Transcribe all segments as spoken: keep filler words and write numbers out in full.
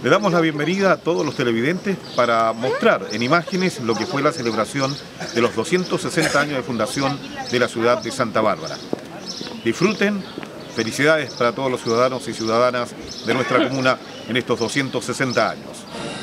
Le damos la bienvenida a todos los televidentes para mostrar en imágenes lo que fue la celebración de los doscientos sesenta años de fundación de la ciudad de Santa Bárbara. Disfruten, felicidades para todos los ciudadanos y ciudadanas de nuestra comuna en estos doscientos sesenta años.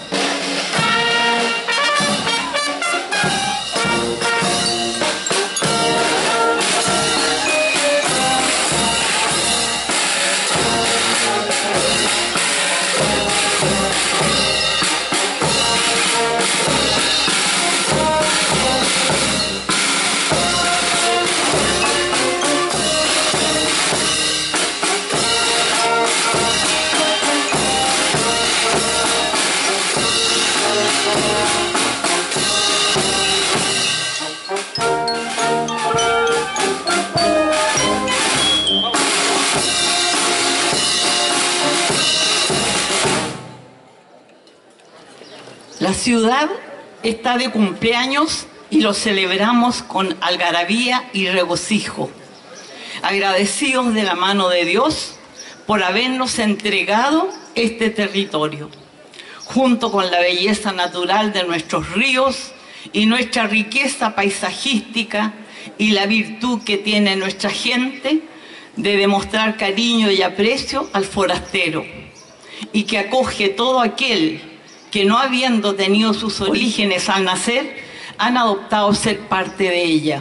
La ciudad está de cumpleaños y lo celebramos con algarabía y regocijo, agradecidos de la mano de Dios por habernos entregado este territorio, junto con la belleza natural de nuestros ríos y nuestra riqueza paisajística y la virtud que tiene nuestra gente de demostrar cariño y aprecio al forastero, y que acoge todo aquel que, no habiendo tenido sus orígenes al nacer, han adoptado ser parte de ella.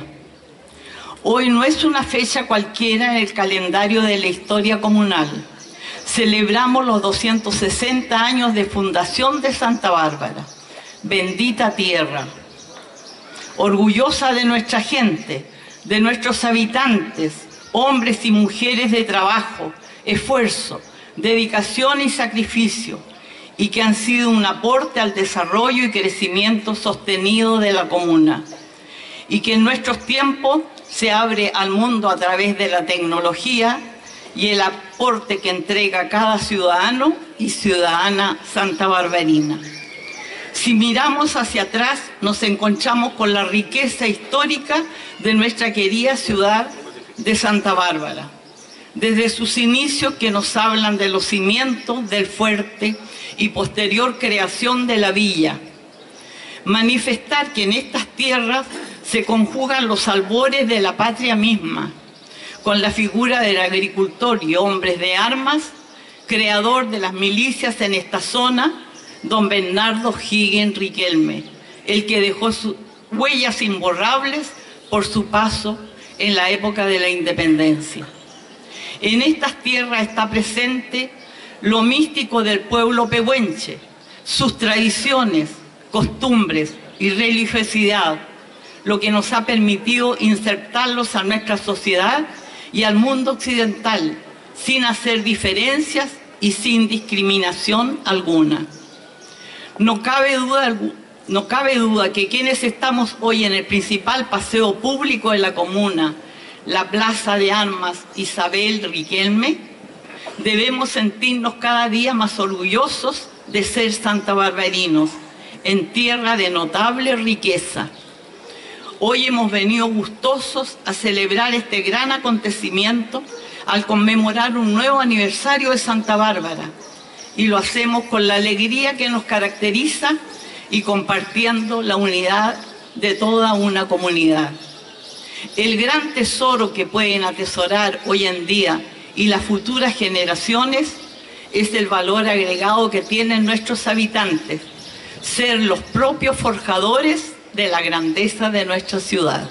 Hoy no es una fecha cualquiera en el calendario de la historia comunal. Celebramos los doscientos sesenta años de fundación de Santa Bárbara, bendita tierra, orgullosa de nuestra gente, de nuestros habitantes, hombres y mujeres de trabajo, esfuerzo, dedicación y sacrificio, y que han sido un aporte al desarrollo y crecimiento sostenido de la comuna, y que en nuestros tiempos se abre al mundo a través de la tecnología y el aporte que entrega cada ciudadano y ciudadana santabarbarina. Si miramos hacia atrás, nos encontramos con la riqueza histórica de nuestra querida ciudad de Santa Bárbara, desde sus inicios, que nos hablan de los cimientos del fuerte y posterior creación de la villa. Manifestar que en estas tierras se conjugan los albores de la patria misma, con la figura del agricultor y hombres de armas, creador de las milicias en esta zona, don Bernardo Higgins Riquelme, el que dejó sus huellas imborrables por su paso en la época de la independencia. En estas tierras está presente lo místico del pueblo pehuenche, sus tradiciones, costumbres y religiosidad, lo que nos ha permitido insertarlos a nuestra sociedad y al mundo occidental, sin hacer diferencias y sin discriminación alguna. No cabe duda, no cabe duda que quienes estamos hoy en el principal paseo público de la comuna, la Plaza de Armas Isabel Riquelme, debemos sentirnos cada día más orgullosos de ser santabarbarinos, en tierra de notable riqueza. Hoy hemos venido gustosos a celebrar este gran acontecimiento al conmemorar un nuevo aniversario de Santa Bárbara, y lo hacemos con la alegría que nos caracteriza y compartiendo la unidad de toda una comunidad. El gran tesoro que pueden atesorar hoy en día y las futuras generaciones es el valor agregado que tienen nuestros habitantes, ser los propios forjadores de la grandeza de nuestra ciudad.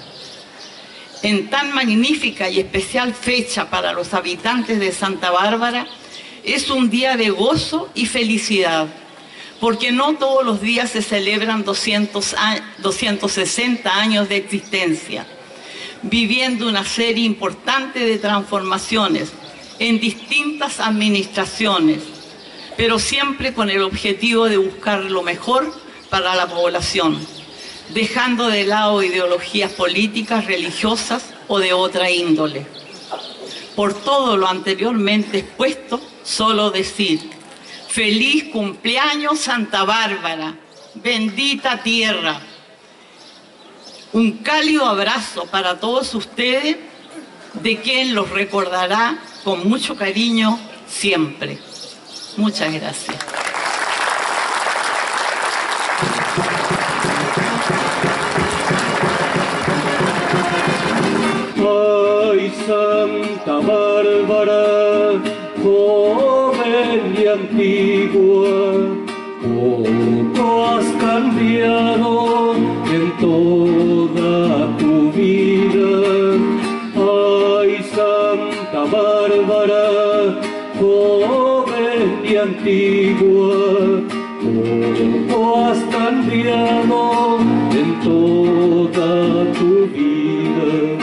En tan magnífica y especial fecha para los habitantes de Santa Bárbara, es un día de gozo y felicidad, porque no todos los días se celebran doscientos sesenta años de existencia, viviendo una serie importante de transformaciones en distintas administraciones, pero siempre con el objetivo de buscar lo mejor para la población, dejando de lado ideologías políticas, religiosas o de otra índole. Por todo lo anteriormente expuesto, solo decir: feliz cumpleaños Santa Bárbara, bendita tierra. Un cálido abrazo para todos ustedes, de quien los recordará con mucho cariño siempre. Muchas gracias. Ay, Santa Bárbara, joven y antigua, poco has cambiado en toda tu vida. Ay, Santa Bárbara, joven y antigua, poco has cambiado en toda tu vida.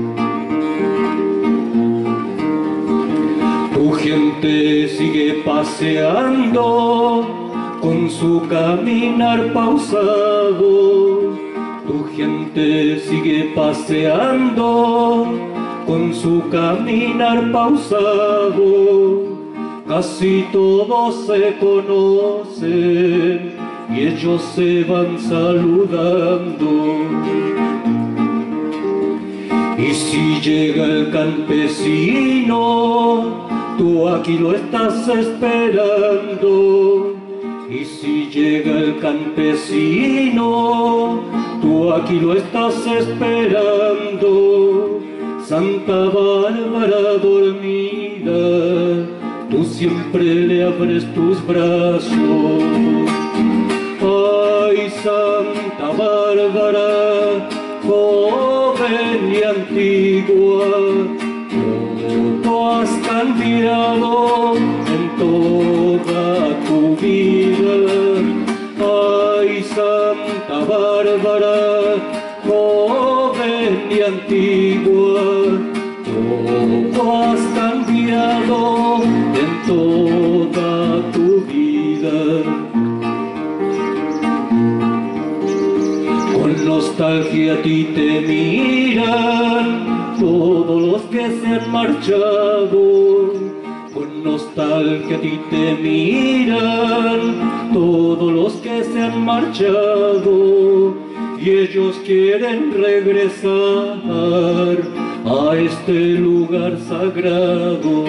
Tu gente sigue paseando con su caminar pausado. Tu gente sigue paseando con su caminar pausado. Casi todos se conocen y ellos se van saludando. Y si llega el campesino, tú aquí lo estás esperando. Y si llega el campesino, tú aquí lo estás esperando. Santa Bárbara dormida, tú siempre le abres tus brazos. Ay, Santa Bárbara, joven y antigua, todo has cambiado en toda tu vida. Ay, Santa Bárbara, joven y antigua, todo has cambiado en toda tu vida. Con nostalgia a ti te miran todos los que se han marchado. Con nostalgia a ti te miran todos los que se han marchado. Y ellos quieren regresar a este lugar sagrado.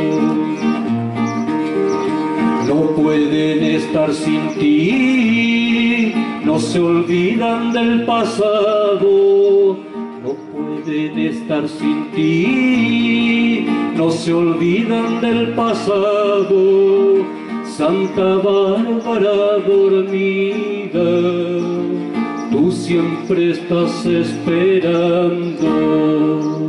No pueden estar sin ti, no se olvidan del pasado. No pueden estar sin ti, no se olvidan del pasado. Santa Bárbara dormida, tú siempre estás esperando.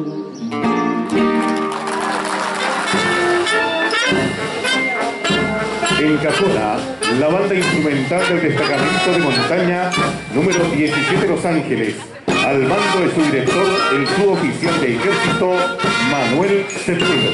En Casona, la banda instrumental del destacamento de montaña número diecisiete Los Ángeles, al mando de su director, el suboficial de ejército Manuel Cepeda.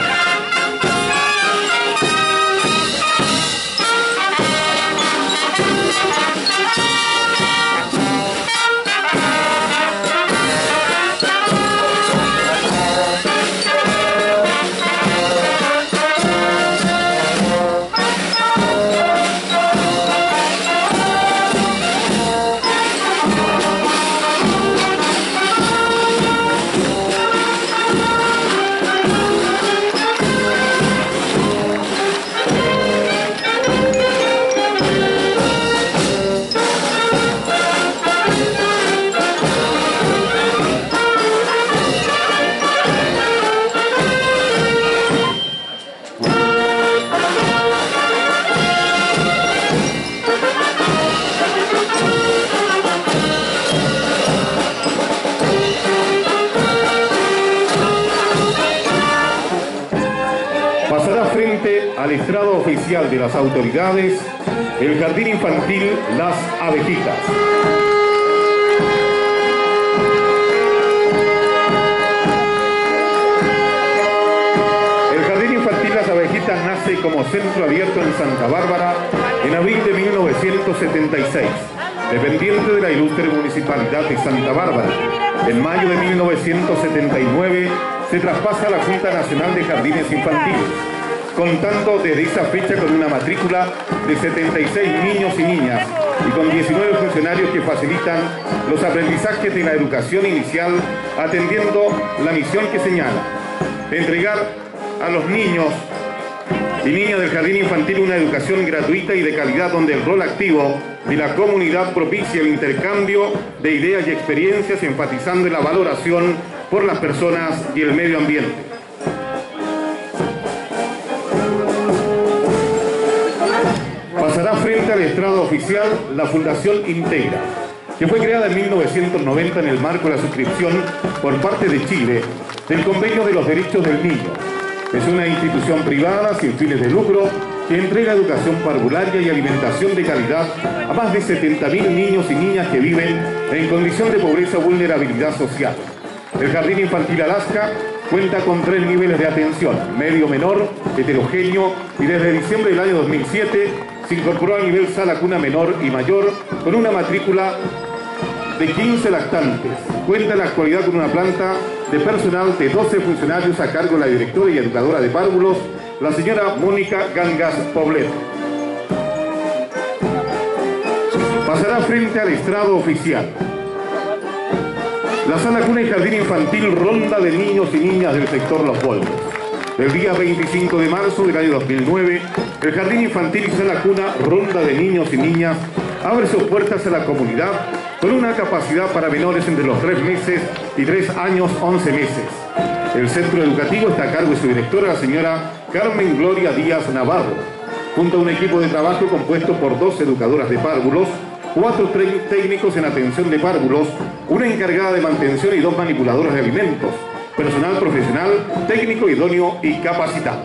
Al estrado oficial de las autoridades, el Jardín Infantil Las Abejitas. El Jardín Infantil Las Abejitas nace como centro abierto en Santa Bárbara en abril de mil novecientos setenta y seis, dependiente de la ilustre Municipalidad de Santa Bárbara. En mayo de mil novecientos setenta y nueve se traspasa a la Junta Nacional de Jardines Infantiles, contando desde esa fecha con una matrícula de setenta y seis niños y niñas y con diecinueve funcionarios que facilitan los aprendizajes de la educación inicial, atendiendo la misión que señala: entregar a los niños y niñas del jardín infantil una educación gratuita y de calidad, donde el rol activo de la comunidad propicia el intercambio de ideas y experiencias, enfatizando en la valoración por las personas y el medio ambiente. Pasará frente al estrado oficial la Fundación Integra, que fue creada en mil novecientos noventa en el marco de la suscripción por parte de Chile del Convenio de los Derechos del Niño. Es una institución privada sin fines de lucro que entrega educación parvularia y alimentación de calidad a más de setenta mil niños y niñas que viven en condición de pobreza o vulnerabilidad social. El Jardín Infantil Alaska cuenta con tres niveles de atención: medio, menor, heterogéneo, y desde diciembre del año dos mil siete se incorporó a nivel sala cuna menor y mayor con una matrícula de quince lactantes. Cuenta en la actualidad con una planta de personal de doce funcionarios a cargo de la directora y educadora de párvulos, la señora Mónica Gangas Poblet. Pasará frente al estrado oficial la sala cuna y jardín infantil Ronda de Niños y Niñas del sector Los Boldos. El día veinticinco de marzo del año dos mil nueve, el jardín infantil y sala cuna Ronda de Niños y Niñas abre sus puertas a la comunidad con una capacidad para menores entre los tres meses y tres años once meses. El centro educativo está a cargo de su directora, la señora Carmen Gloria Díaz Navarro, junto a un equipo de trabajo compuesto por dos educadoras de párvulos, cuatro técnicos en atención de párvulos, una encargada de mantención y dos manipuladoras de alimentos, personal profesional, técnico idóneo y capacitado.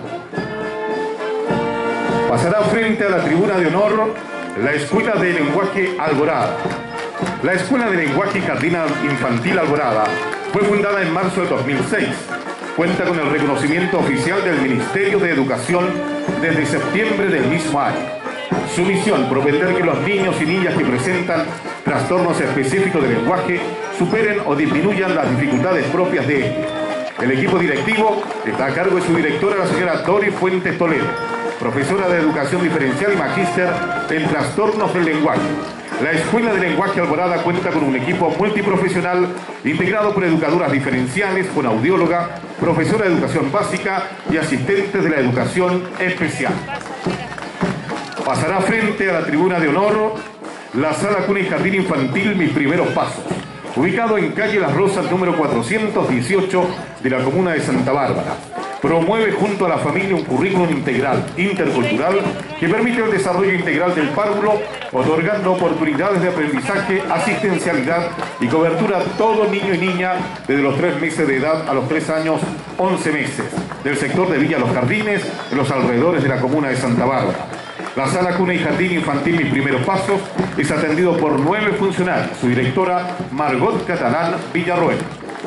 Pasará frente a la tribuna de honor la Escuela de Lenguaje Alborada. La Escuela de Lenguaje y Jardín Infantil Alborada fue fundada en marzo de dos mil seis. Cuenta con el reconocimiento oficial del Ministerio de Educación desde septiembre del mismo año. Su misión: propender que los niños y niñas que presentan trastornos específicos de lenguaje superen o disminuyan las dificultades propias de ellos. El equipo directivo está a cargo de su directora, la señora Dori Fuentes Toledo, profesora de Educación Diferencial y magíster en Trastornos del Lenguaje. La Escuela de Lenguaje Alborada cuenta con un equipo multiprofesional integrado por educadoras diferenciales, con audióloga, profesora de educación básica y asistentes de la educación especial. Pasará frente a la tribuna de honor la Sala Cuna y Jardín Infantil Mis Primeros Pasos, ubicado en calle Las Rosas número cuatrocientos dieciocho de la comuna de Santa Bárbara. Promueve junto a la familia un currículum integral, intercultural, que permite el desarrollo integral del párvulo, otorgando oportunidades de aprendizaje, asistencialidad y cobertura a todo niño y niña desde los tres meses de edad a los tres años once meses, del sector de Villa Los Jardines, en los alrededores de la comuna de Santa Bárbara. La Sala Cuna y Jardín Infantil Mis Primeros Pasos es atendido por nueve funcionarios, su directora Margot Catalán Villarroel.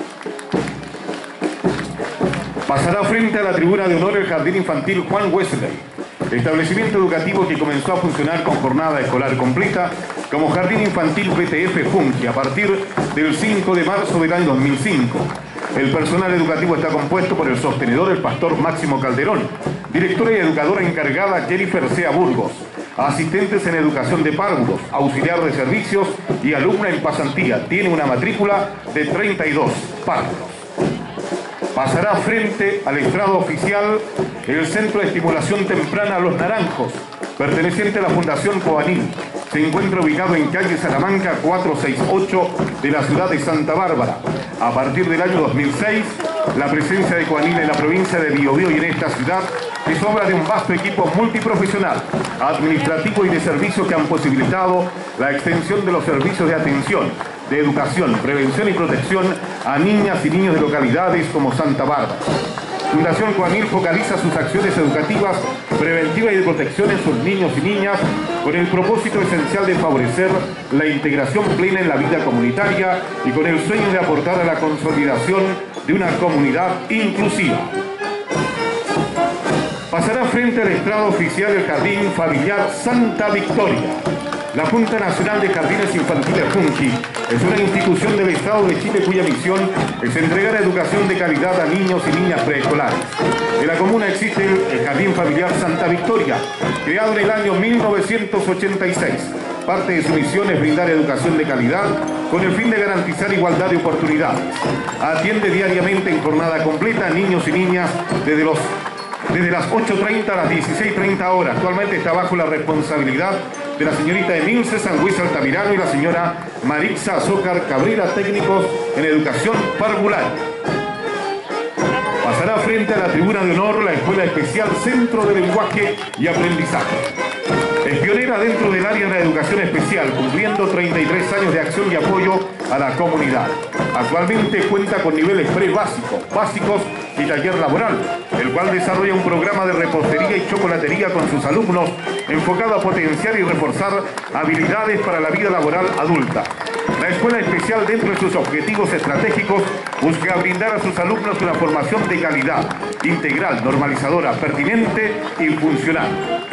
Pasará frente a la tribuna de honor el Jardín Infantil Juan Wesley, establecimiento educativo que comenzó a funcionar con jornada escolar completa como Jardín Infantil B T F Funky a partir del cinco de marzo del año dos mil cinco. El personal educativo está compuesto por el sostenedor, el pastor Máximo Calderón, directora y educadora encargada Jennifer Sea Burgos, asistentes en educación de párvulos, auxiliar de servicios y alumna en pasantía. Tiene una matrícula de treinta y dos párvulos. Pasará frente al estrado oficial el Centro de Estimulación Temprana Los Naranjos, perteneciente a la Fundación Coanil. Se encuentra ubicado en calle Salamanca cuatrocientos sesenta y ocho de la ciudad de Santa Bárbara. A partir del año dos mil seis, la presencia de Coanil en la provincia de Biobío y en esta ciudad es obra de un vasto equipo multiprofesional, administrativo y de servicios que han posibilitado la extensión de los servicios de atención, de educación, prevención y protección a niñas y niños de localidades como Santa Bárbara. Fundación Coanil focaliza sus acciones educativas, preventivas y de protección en sus niños y niñas con el propósito esencial de favorecer la integración plena en la vida comunitaria y con el sueño de aportar a la consolidación de una comunidad inclusiva. Pasará frente al estrado oficial el Jardín Familiar Santa Victoria. La Junta Nacional de Jardines Infantiles Funky es una institución del Estado de Chile cuya misión es entregar educación de calidad a niños y niñas preescolares. En la comuna existe el Jardín Familiar Santa Victoria, creado en el año mil novecientos ochenta y seis. Parte de su misión es brindar educación de calidad con el fin de garantizar igualdad de oportunidades. Atiende diariamente en jornada completa a niños y niñas desde los Desde las ocho treinta a las dieciséis treinta horas. Actualmente está bajo la responsabilidad de la señorita Emilce Sangüesa Altamirano y la señora Marixa Azócar Cabrera, técnicos en educación parvularia. Pasará frente a la tribuna de honor la Escuela Especial Centro de Lenguaje y Aprendizaje. Es pionera dentro del área de la educación especial, cumpliendo treinta y tres años de acción y apoyo a la comunidad. Actualmente cuenta con niveles pre-básicos, básicos y taller laboral, el cual desarrolla un programa de repostería y chocolatería con sus alumnos, enfocado a potenciar y reforzar habilidades para la vida laboral adulta. La escuela especial, dentro de sus objetivos estratégicos, busca brindar a sus alumnos una formación de calidad, integral, normalizadora, pertinente y funcional.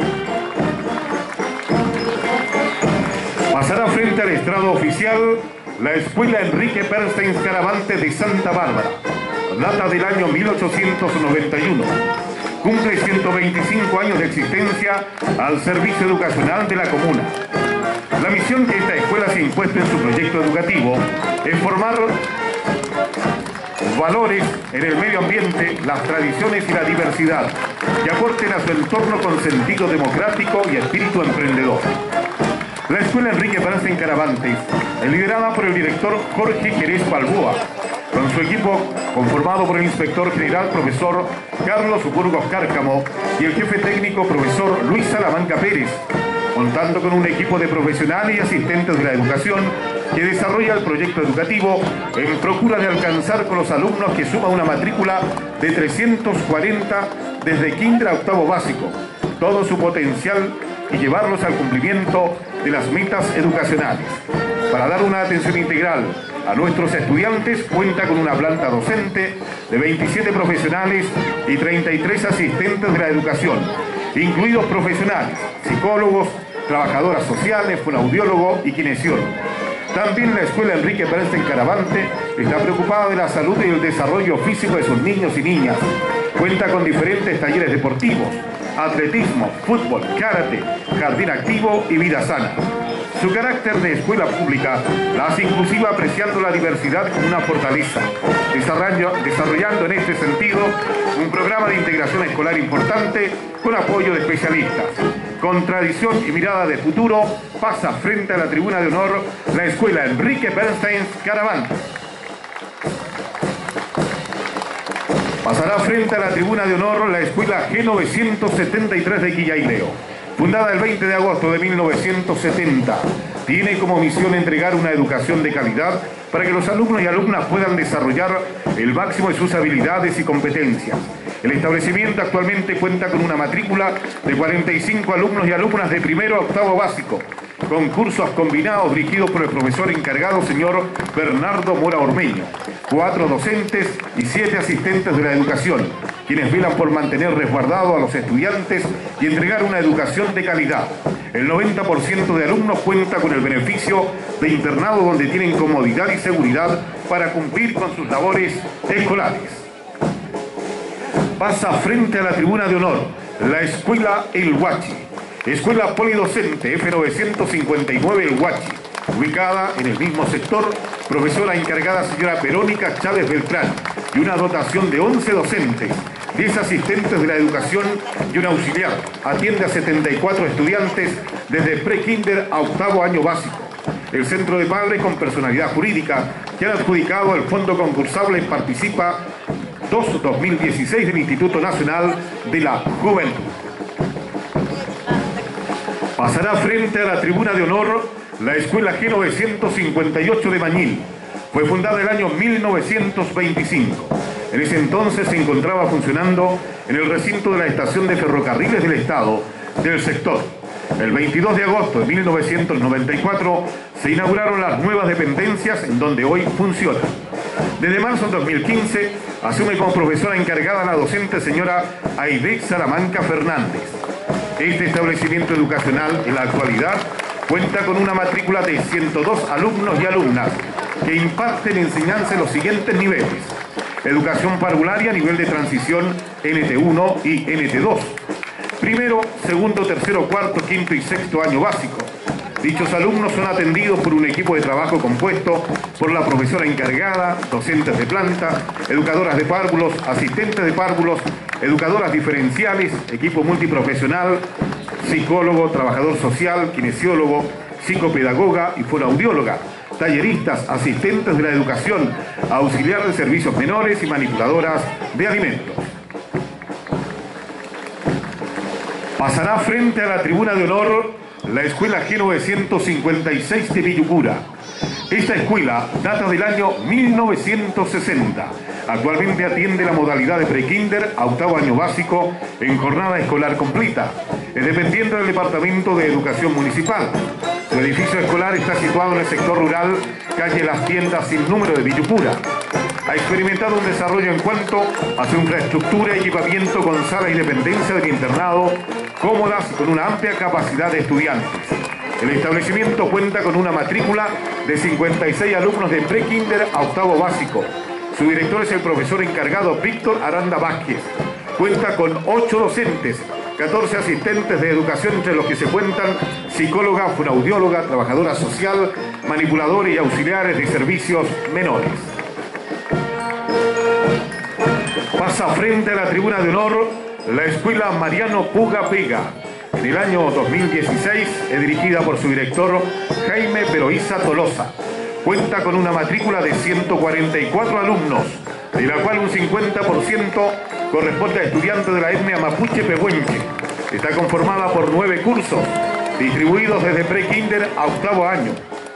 Pasará frente al estrado oficial la Escuela Enrique Bernstein Caravante de Santa Bárbara. Data del año mil ochocientos noventa y uno. Cumple ciento veinticinco años de existencia al servicio educacional de la comuna. La misión que esta escuela se ha impuesto en su proyecto educativo es formar valores en el medio ambiente, las tradiciones y la diversidad, que aporten a su entorno con sentido democrático y espíritu emprendedor. La Escuela Enrique Bernstein Caravantes es liderada por el director Jorge Jerez Balboa, con su equipo conformado por el inspector general profesor Carlos Burgos Cárcamo y el jefe técnico profesor Luis Salamanca Pérez, contando con un equipo de profesionales y asistentes de la educación que desarrolla el proyecto educativo en procura de alcanzar con los alumnos que suma una matrícula de trescientos cuarenta desde kinder a octavo básico, todo su potencial y llevarlos al cumplimiento de las metas educacionales. Para dar una atención integral a nuestros estudiantes, cuenta con una planta docente de veintisiete profesionales y treinta y tres asistentes de la educación, incluidos profesionales, psicólogos, trabajadoras sociales, fonoaudiólogo y kinesiólogo. También la Escuela Enrique Bernstein Caravante está preocupada de la salud y el desarrollo físico de sus niños y niñas. Cuenta con diferentes talleres deportivos, atletismo, fútbol, karate, jardín activo y vida sana. Su carácter de escuela pública la hace inclusiva, apreciando la diversidad como una fortaleza, desarrollando en este sentido un programa de integración escolar importante con apoyo de especialistas. Con tradición y mirada de futuro, pasa frente a la tribuna de honor la Escuela Enrique Bernstein Caravante. Pasará frente a la tribuna de honor la Escuela G novecientos setenta y tres de Quillaileo. Fundada el veinte de agosto de mil novecientos setenta, tiene como misión entregar una educación de calidad para que los alumnos y alumnas puedan desarrollar el máximo de sus habilidades y competencias. El establecimiento actualmente cuenta con una matrícula de cuarenta y cinco alumnos y alumnas de primero a octavo básico, con cursos combinados dirigidos por el profesor encargado, señor Bernardo Mora Ormeño, cuatro docentes y siete asistentes de la educación, quienes velan por mantener resguardado a los estudiantes y entregar una educación de calidad. El noventa por ciento de alumnos cuenta con el beneficio de internado, donde tienen comodidad y seguridad para cumplir con sus labores escolares. Pasa frente a la tribuna de honor la Escuela El Huachi, Escuela Polidocente F novecientos cincuenta y nueve El Huachi, ubicada en el mismo sector, profesora encargada señora Verónica Chávez Beltrán, y una dotación de once docentes, diez asistentes de la educación y un auxiliar. Atiende a setenta y cuatro estudiantes desde pre-kinder a octavo año básico. El Centro de Padres con personalidad jurídica, que han adjudicado el fondo concursable, participa dos mil dieciséis del Instituto Nacional de la Juventud. Pasará frente a la tribuna de honor la Escuela G novecientos cincuenta y ocho de Mañil. Fue fundada el año mil novecientos veinticinco. En ese entonces se encontraba funcionando en el recinto de la estación de ferrocarriles del Estado del sector. El veintidós de agosto de mil novecientos noventa y cuatro se inauguraron las nuevas dependencias en donde hoy funciona. Desde marzo de dos mil quince asume como profesora encargada la docente señora Aide Salamanca Fernández. Este establecimiento educacional en la actualidad cuenta con una matrícula de ciento dos alumnos y alumnas que imparten enseñanza en los siguientes niveles: educación parvularia, nivel de transición N T uno y N T dos, primero, segundo, tercero, cuarto, quinto y sexto año básico. Dichos alumnos son atendidos por un equipo de trabajo compuesto por la profesora encargada, docentes de planta, educadoras de párvulos, asistentes de párvulos, educadoras diferenciales, equipo multiprofesional, psicólogo, trabajador social, kinesiólogo, psicopedagoga y fonoaudióloga, talleristas, asistentes de la educación, auxiliar de servicios menores y manipuladoras de alimentos. Pasará frente a la tribuna de honor la escuela G novecientos cincuenta y seis de Villucura. Esta escuela data del año mil novecientos sesenta. Actualmente atiende la modalidad de prekinder a octavo año básico en jornada escolar completa. Es dependiente del Departamento de Educación Municipal. Su edificio escolar está situado en el sector rural, calle Las Tiendas sin número de Villucura. Ha experimentado un desarrollo en cuanto a su infraestructura y equipamiento con sala y dependencia del internado, cómodas y con una amplia capacidad de estudiantes. El establecimiento cuenta con una matrícula de cincuenta y seis alumnos de prekinder a octavo básico. Su director es el profesor encargado Víctor Aranda Vázquez. Cuenta con ocho docentes, catorce asistentes de educación, entre los que se cuentan psicóloga, fonoaudióloga, trabajadora social, manipuladores y auxiliares de servicios menores. Pasa frente a la tribuna de honor la escuela Mariano Puga Vega. En el año dos mil dieciséis es dirigida por su director Jaime Peroíza Tolosa. Cuenta con una matrícula de ciento cuarenta y cuatro alumnos, de la cual un cincuenta por ciento corresponde a estudiantes de la etnia mapuche pehuenche. Está conformada por nueve cursos, distribuidos desde pre-kinder a octavo año.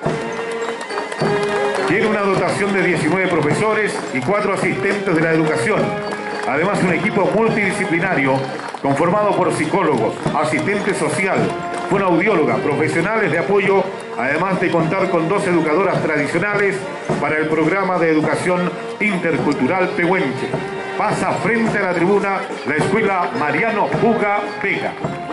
Tiene una dotación de diecinueve profesores y cuatro asistentes de la educación. Además, un equipo multidisciplinario conformado por psicólogos, asistente social, fonoaudióloga, profesionales de apoyo, además de contar con dos educadoras tradicionales para el programa de educación intercultural pehuenche. Pasa frente a la tribuna la escuela Mariano Puga Vega.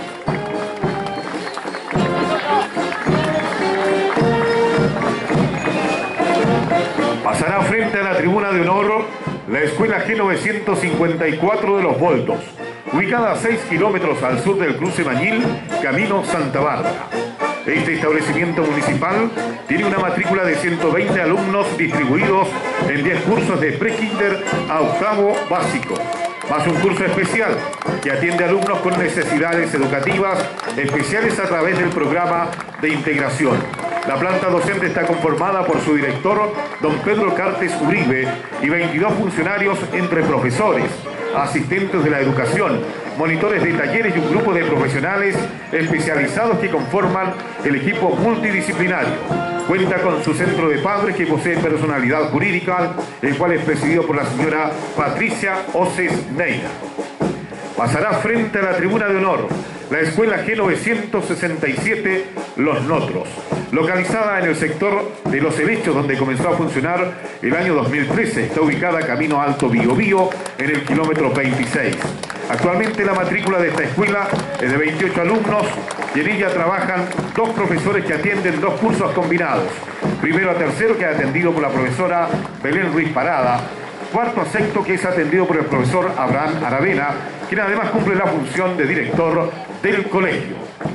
Pasará frente a la tribuna de honor la escuela G novecientos cincuenta y cuatro de Los Boldos, ubicada a seis kilómetros al sur del cruce Mañil, camino Santa Bárbara. Este establecimiento municipal tiene una matrícula de ciento veinte alumnos distribuidos en diez cursos de pre-kinder a octavo básico, más un curso especial que atiende a alumnos con necesidades educativas especiales a través del programa de integración. La planta docente está conformada por su director, don Pedro Cartes Uribe, y veintidós funcionarios entre profesores, asistentes de la educación, monitores de talleres y un grupo de profesionales especializados que conforman el equipo multidisciplinario. Cuenta con su centro de padres que posee personalidad jurídica, el cual es presidido por la señora Patricia Oces Neira. Pasará frente a la tribuna de honor la escuela G novecientos sesenta y siete Los Notros, localizada en el sector de Los Helechos, donde comenzó a funcionar el año dos mil trece. Está ubicada camino Alto Biobío, en el kilómetro veintiséis. Actualmente la matrícula de esta escuela es de veintiocho alumnos y en ella trabajan dos profesores que atienden dos cursos combinados. Primero a tercero, que es atendido por la profesora Belén Ruiz Parada. Cuarto a sexto, que es atendido por el profesor Abraham Aravena, quien además cumple la función de director del colegio.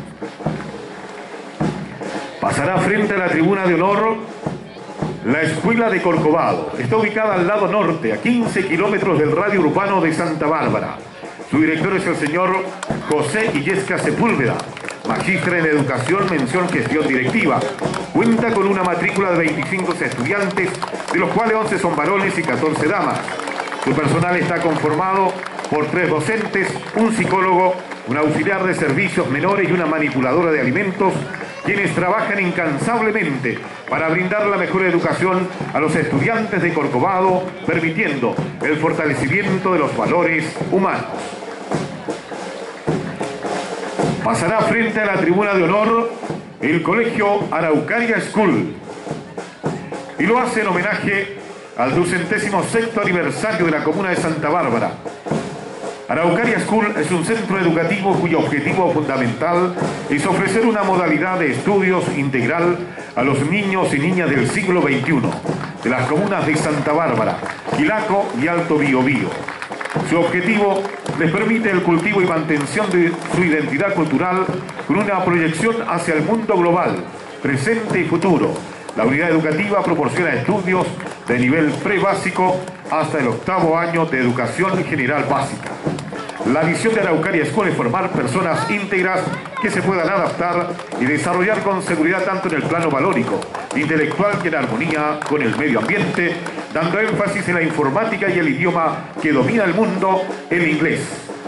Pasará frente a la tribuna de honor la escuela de Corcovado. Está ubicada al lado norte, a quince kilómetros del radio urbano de Santa Bárbara. Su director es el señor José Illesca Sepúlveda, magíster en educación, mención gestión directiva. Cuenta con una matrícula de veinticinco estudiantes, de los cuales once son varones y catorce damas. Su personal está conformado por tres docentes, un psicólogo, un auxiliar de servicios menores y una manipuladora de alimentos, quienes trabajan incansablemente para brindar la mejor educación a los estudiantes de Corcovado, permitiendo el fortalecimiento de los valores humanos. Pasará frente a la tribuna de honor el colegio Araucaria School, y lo hace en homenaje al ducentésimo sexto aniversario de la comuna de Santa Bárbara. Araucaria School es un centro educativo cuyo objetivo fundamental es ofrecer una modalidad de estudios integral a los niños y niñas del siglo veintiuno de las comunas de Santa Bárbara, Quilaco y Alto Biobío. Su objetivo les permite el cultivo y mantención de su identidad cultural con una proyección hacia el mundo global, presente y futuro. La unidad educativa proporciona estudios de nivel prebásico hasta el octavo año de educación general básica. La misión de Araucaria School es formar personas íntegras que se puedan adaptar y desarrollar con seguridad tanto en el plano valórico, intelectual y en armonía con el medio ambiente, dando énfasis en la informática y el idioma que domina el mundo, el inglés.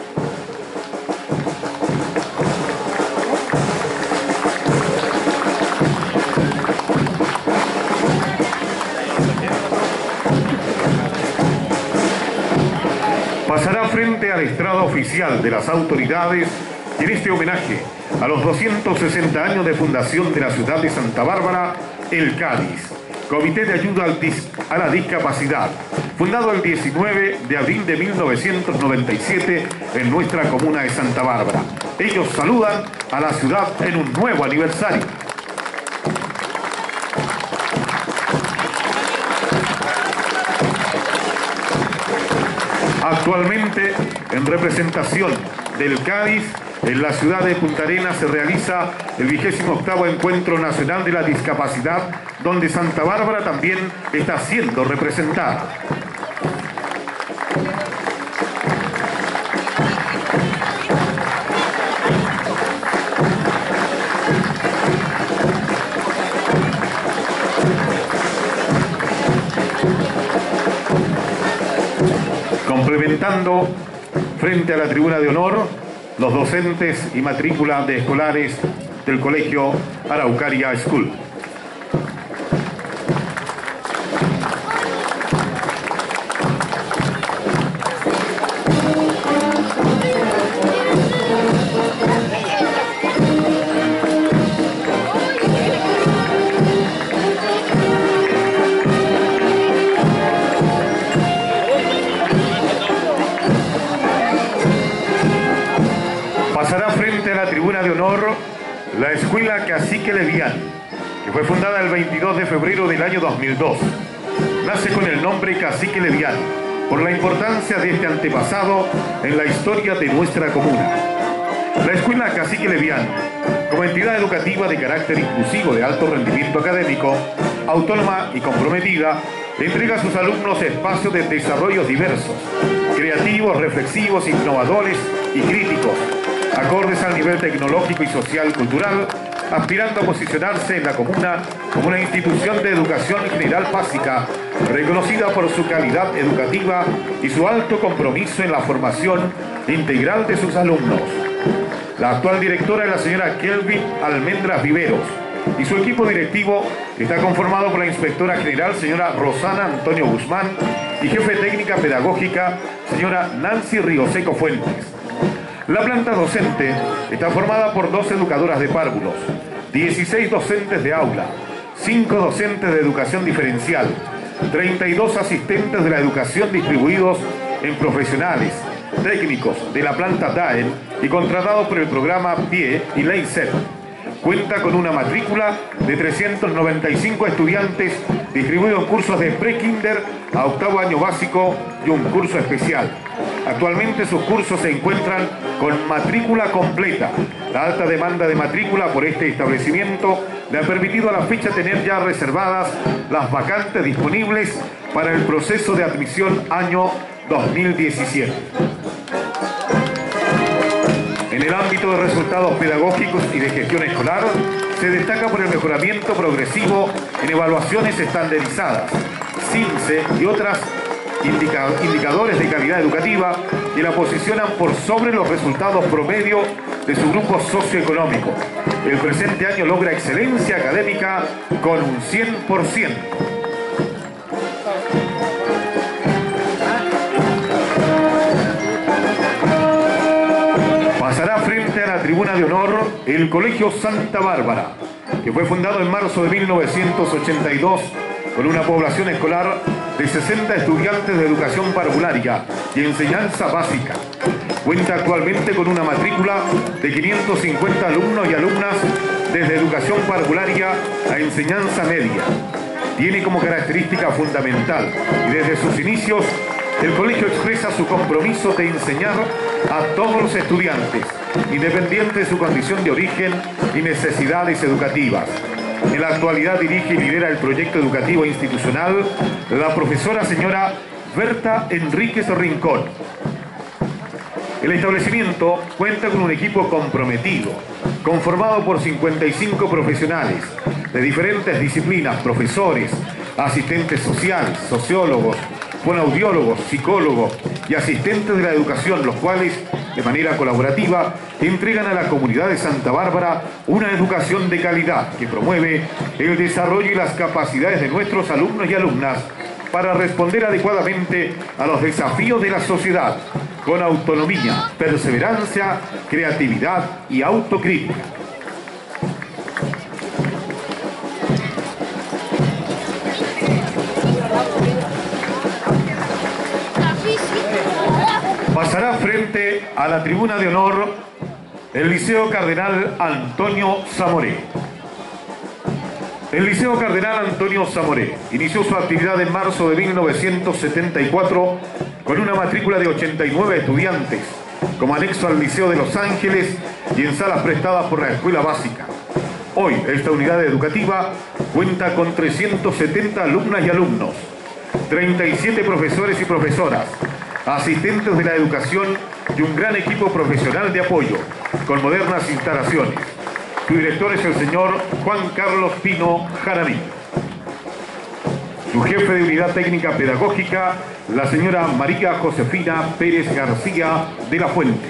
Pasará frente al estrado oficial de las autoridades y en este homenaje a los doscientos sesenta años de fundación de la ciudad de Santa Bárbara, el Cádiz, Comité de Ayuda al Dis- a la Discapacidad, fundado el diecinueve de abril de mil novecientos noventa y siete en nuestra comuna de Santa Bárbara. Ellos saludan a la ciudad en un nuevo aniversario. Actualmente, en representación del Cádiz, en la ciudad de Punta Arenas se realiza el vigésimo octavo Encuentro Nacional de la Discapacidad, donde Santa Bárbara también está siendo representada. Complementando frente a la tribuna de honor los docentes y matrícula de escolares del Colegio Araucaria School. Pasará frente a la tribuna de honor la Escuela Cacique Levián, que fue fundada el veintidós de febrero del año dos mil dos. Nace con el nombre Cacique Levián por la importancia de este antepasado en la historia de nuestra comuna. La Escuela Cacique Levián, como entidad educativa de carácter inclusivo de alto rendimiento académico, autónoma y comprometida, entrega a sus alumnos espacios de desarrollos diversos, creativos, reflexivos, innovadores y críticos, acordes al nivel tecnológico y social cultural, aspirando a posicionarse en la comuna como una institución de educación general básica, reconocida por su calidad educativa y su alto compromiso en la formación integral de sus alumnos. La actual directora es la señora Kelvin Almendras Viveros, y su equipo directivo está conformado por la inspectora general, señora Rosana Antonio Guzmán, y jefe técnica pedagógica, señora Nancy Rioseco Fuentes. La planta docente está formada por dos educadoras de párvulos, dieciséis docentes de aula, cinco docentes de educación diferencial, treinta y dos asistentes de la educación distribuidos en profesionales, técnicos de la planta D A E N y contratados por el programa P I E y Ley C E P. Cuenta con una matrícula de trescientos noventa y cinco estudiantes distribuidos en cursos de pre-kinder a octavo año básico y un curso especial. Actualmente sus cursos se encuentran con matrícula completa. La alta demanda de matrícula por este establecimiento le ha permitido a la fecha tener ya reservadas las vacantes disponibles para el proceso de admisión año dos mil diecisiete. En el ámbito de resultados pedagógicos y de gestión escolar, se destaca por el mejoramiento progresivo en evaluaciones estandarizadas, C I N S E y otras indica, indicadores de calidad educativa que la posicionan por sobre los resultados promedio de su grupo socioeconómico. El presente año logra excelencia académica con un cien por ciento. Pasará frente a la tribuna de honor el Colegio Santa Bárbara, que fue fundado en marzo de mil novecientos ochenta y dos con una población escolar de sesenta estudiantes de educación parvularia y enseñanza básica. Cuenta actualmente con una matrícula de quinientos cincuenta alumnos y alumnas desde educación parvularia a enseñanza media. Tiene como característica fundamental y desde sus inicios el colegio expresa su compromiso de enseñar a todos los estudiantes, independiente de su condición de origen y necesidades educativas. En la actualidad dirige y lidera el proyecto educativo institucional la profesora señora Berta Enríquez Rincón. El establecimiento cuenta con un equipo comprometido, conformado por cincuenta y cinco profesionales de diferentes disciplinas, profesores, asistentes sociales, sociólogos, fonoaudiólogos, psicólogos y asistentes de la educación, los cuales, de manera colaborativa, entregan a la comunidad de Santa Bárbara una educación de calidad que promueve el desarrollo y las capacidades de nuestros alumnos y alumnas para responder adecuadamente a los desafíos de la sociedad, con autonomía, perseverancia, creatividad y autocrítica. Pasará frente a la tribuna de honor el Liceo Cardenal Antonio Zamoré. El Liceo Cardenal Antonio Zamoré inició su actividad en marzo de mil novecientos setenta y cuatro con una matrícula de ochenta y nueve estudiantes, como anexo al Liceo de Los Ángeles y en salas prestadas por la Escuela Básica. Hoy, esta unidad educativa cuenta con trescientos setenta alumnas y alumnos, treinta y siete profesores y profesoras, asistentes de la educación y un gran equipo profesional de apoyo, con modernas instalaciones. Su director es el señor Juan Carlos Pino Jaramillo. Su jefe de unidad técnica pedagógica, la señora María Josefina Pérez García de la Fuente.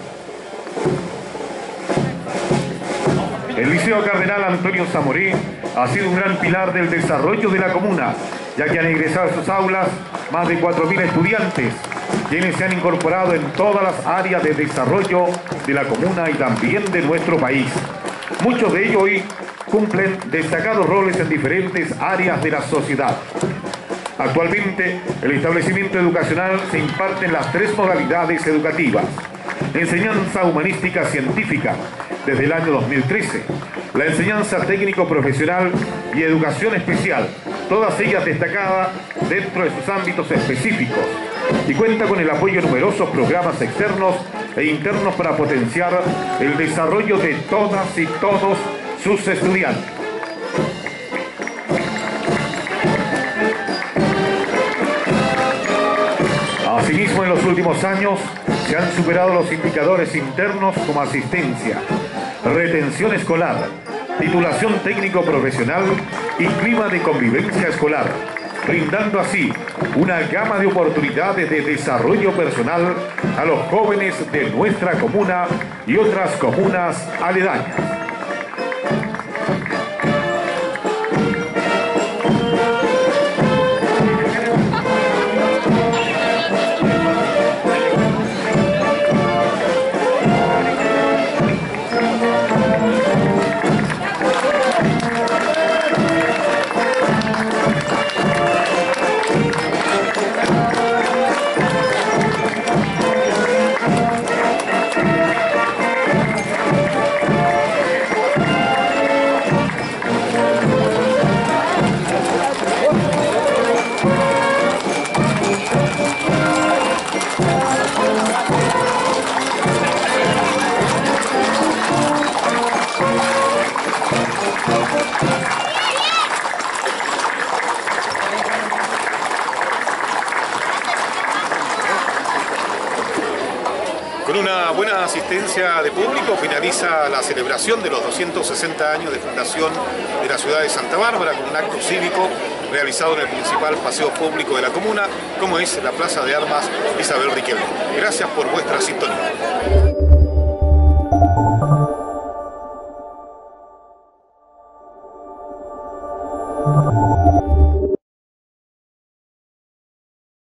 El Liceo Cardenal Antonio Zamoré ha sido un gran pilar del desarrollo de la comuna, ya que han ingresado a sus aulas más de cuatro mil estudiantes, quienes se han incorporado en todas las áreas de desarrollo de la comuna y también de nuestro país. Muchos de ellos hoy cumplen destacados roles en diferentes áreas de la sociedad. Actualmente, el establecimiento educacional se imparte en las tres modalidades educativas: enseñanza humanística científica, desde el año dos mil trece, la enseñanza técnico-profesional y educación especial, todas ellas destacadas dentro de sus ámbitos específicos, y cuenta con el apoyo de numerosos programas externos e internos para potenciar el desarrollo de todas y todos sus estudiantes. Asimismo, en los últimos años se han superado los indicadores internos como asistencia, retención escolar, titulación técnico-profesional y clima de convivencia escolar, brindando así una gama de oportunidades de desarrollo personal a los jóvenes de nuestra comuna y otras comunas aledañas. Con una buena asistencia de público finaliza la celebración de los doscientos sesenta años de fundación de la ciudad de Santa Bárbara, con un acto cívico realizado en el principal paseo público de la comuna, como es la Plaza de Armas Isabel Riquelme. Gracias por vuestra sintonía.